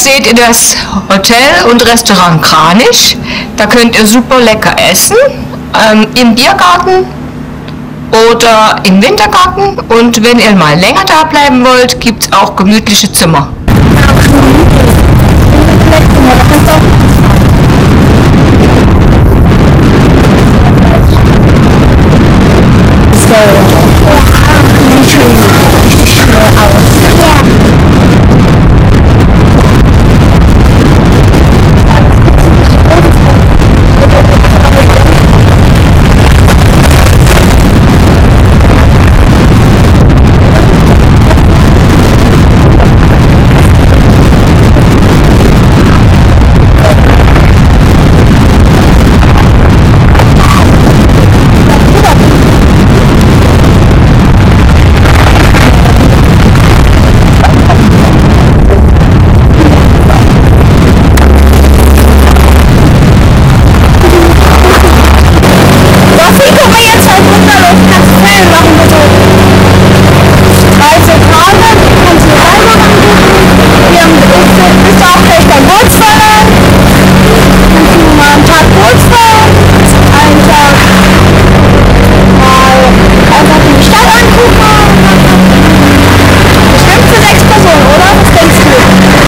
seht ihr das Hotel und Restaurant Kranich. Da könnt ihr super lecker essen, im Biergarten oder im Wintergarten. Und wenn ihr mal länger da bleiben wollt, gibt es auch gemütliche Zimmer. Wie können wir jetzt halt runterlaufen, kannst du Fällen machen, bitte? 13 Grad.